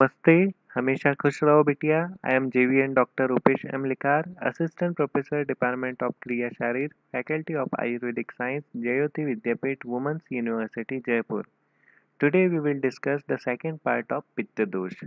नमस्ते, हमेशा खुश रहो बिटिया। I am JVN doctor Rupesh M Likar, assistant professor department of Kriya Sharir, faculty of Ayurvedic science, Jyoti Vidyapeeth women's university Jaipur. Today we will discuss the second part of Pitta Dosh.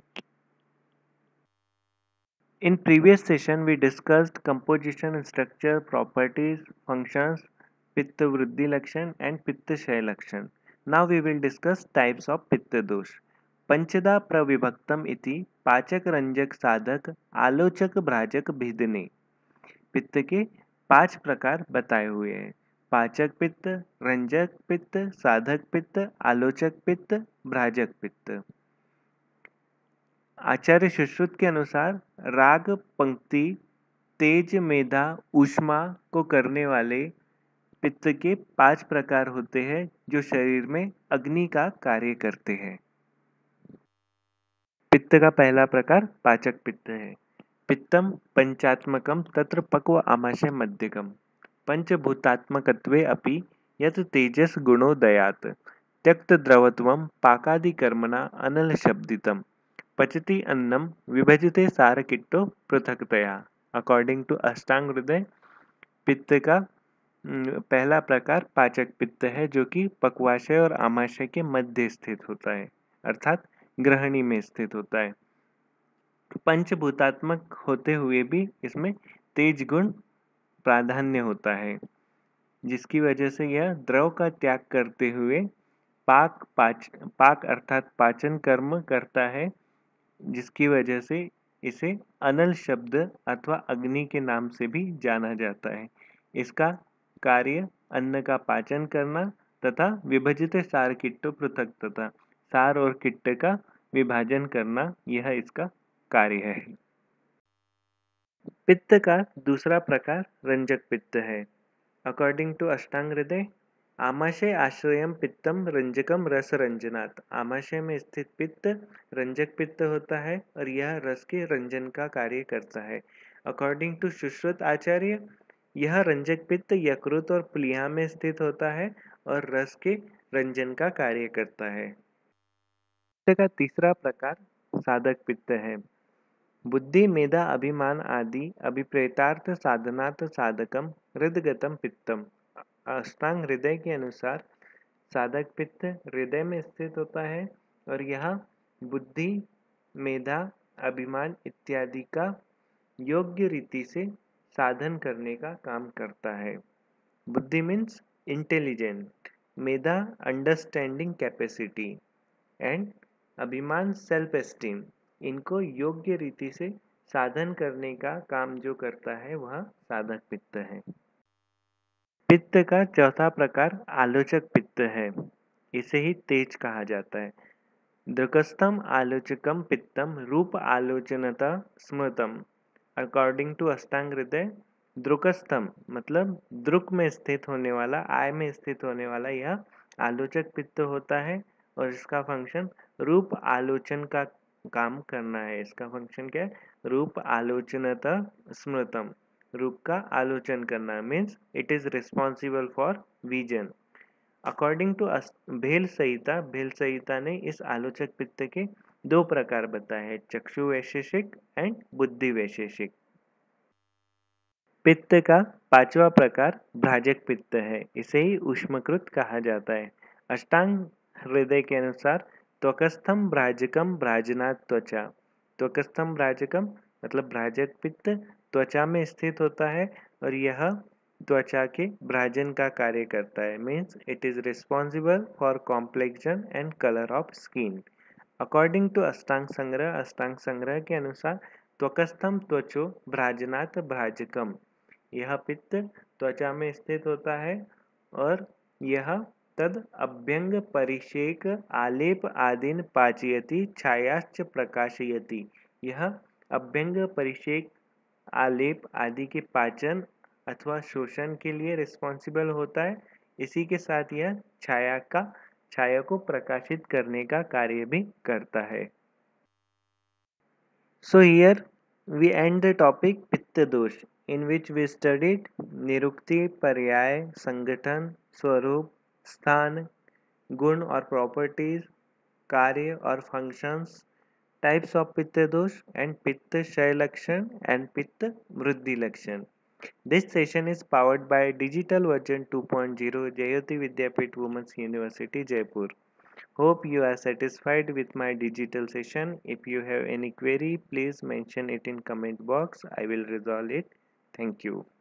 In previous session we discussed composition, structure, properties, functions, Pitta Vriddhi Lakshan and Pitta Shay Lakshan. Now we will discuss types of Pitta Dosh. पंचदा प्रविभक्तम इति पाचक रंजक साधक आलोचक भ्राजक भेदने. पित्त के 5 प्रकार बताए हुए हैं. पाचक पित्त, रंजक पित्त, साधक पित्त, आलोचक पित्त, भ्राजक पित्त. आचार्य सुश्रुत के अनुसार राग पंक्ति तेज मेधा ऊष्मा को करने वाले पित्त के 5 प्रकार होते हैं जो शरीर में अग्नि का कार्य करते हैं. पित्त का पहला प्रकार पाचक पित्त है. पित्तम पंचात्मकम तत्र पक्व आमाशय मध्यकम पंचभूतात्मकत्वे अपि यत् तेजस गुणोदयात् त्यक्त द्रवत्वम पाकादि कर्मणा अनल शब्दितम पचति अन्नम विभजिते सारकिट्टो पृथक्तया. अकॉर्डिंग टू अष्टांग हृदय पित्त का पहला प्रकार पाचक पित्त है जो कि पक्वाशय और आमाशय के मध्य स्थित होता है अर्थात ग्रहणी में स्थित होता है. पंचभूतात्मक होते हुए भी इसमें तेज गुण प्राधान्य होता है जिसकी वजह से यह द्रव का त्याग करते हुए पाक अर्थात पाचन कर्म करता है जिसकी वजह से इसे अनल शब्द अथवा अग्नि के नाम से भी जाना जाता है. इसका कार्य अन्न का पाचन करना तथा विभजित सार किट्टो पृथक तथा सार और किट्ट का विभाजन करना यह इसका कार्य है. पित्त का दूसरा प्रकार रंजक पित्त है. अकॉर्डिंग टू अष्टांग हृदय आमाशय आश्रयम पित्तम रंजकम रस रंजनात्. आमाशय में स्थित पित्त रंजक पित्त होता है और यह रस के रंजन का कार्य करता है. अकॉर्डिंग टू सुश्रुत आचार्य यह रंजक पित्त यकृत और प्लीहा में स्थित होता है और रस के रंजन का कार्य करता है. पित्त का तीसरा प्रकार साधक पित्त है. बुद्धि मेधा अभिमान आदि अभिप्रेतार्थ साधनात् साधकम हृदगतम पित्तम. अष्टांग हृदय के अनुसार साधक पित्त हृदय में स्थित होता है और यह बुद्धि मेधा अभिमान इत्यादि का योग्य रीति से साधन करने का काम करता है. बुद्धि मीन्स इंटेलिजेंट, मेधा अंडरस्टैंडिंग कैपेसिटी एंड अभिमान सेल्फ एस्टीम. इनको योग्य रीति से साधन करने का काम जो करता है वह साधक पित्त है. पित्त का चौथा प्रकार आलोचक पित्त है. इसे ही तेज कहा जाता है. दृकस्थम आलोचकम पित्तम रूप आलोचनता स्मृतम. अकॉर्डिंग टू अष्टांग हृदय द्रुकस्थम मतलब द्रुक में स्थित होने वाला, आय में स्थित होने वाला यह आलोचक पित्त होता है और इसका फंक्शन रूप आलोचन का काम करना है. इसका फंक्शन क्या है? रूप आलोचनता स्मृतम. रूप का आलोचन करना means it is responsible for vision. According to Bhel Samhita ने इस आलोचक पित्त के 2 प्रकार बताए हैं, चक्षु वैशेषिक एंड बुद्धि वैशेषिक. पित्त का 5वां प्रकार भ्राजक पित्त है. इसे ही ऊष्मकृत कहा जाता है. अष्टांग हृदय के अनुसार त्वकस्थम भ्राजकम भ्राजनात् त्वचा. त्वकस्थम भ्राजकम मतलब भ्राजक पित्त त्वचा में स्थित होता है और यह त्वचा के भ्राजन का कार्य करता है. Means it is responsible for complexion and colour of skin. According to Ashtanga Sangraha के अनुसार त्वकस्थम त्वचो भ्राजनात् भ्राजकम. यह पित्त त्वचा में स्थित होता है और यह तद अभ्यंग परिषेक आलेप आदिन पाचयति छायाश्च प्रकाशयति. यह अभ्यंग परिषेक आलेप आदि के पाचन अथवा शोषण के लिए रिस्पॉन्सिबल होता है. इसी के साथ यह छाया को प्रकाशित करने का कार्य भी करता है. So here we end the topic Pitta Dosh in which we studied निरुक्ति, पर्याय, संगठन, स्वरूप, स्थान, गुण और प्रॉपर्टीज, कार्य और functions, types of Pitta dosh and Pitta Shay Lakshan and Pitta Mruddhi Lakshan. This session is powered by Digital Version 2.0 Jayoti Vidyapith Women's University Jaipur. Hope you are satisfied with my digital session. If you have any query, please mention it in comment box. I will resolve it. Thank you.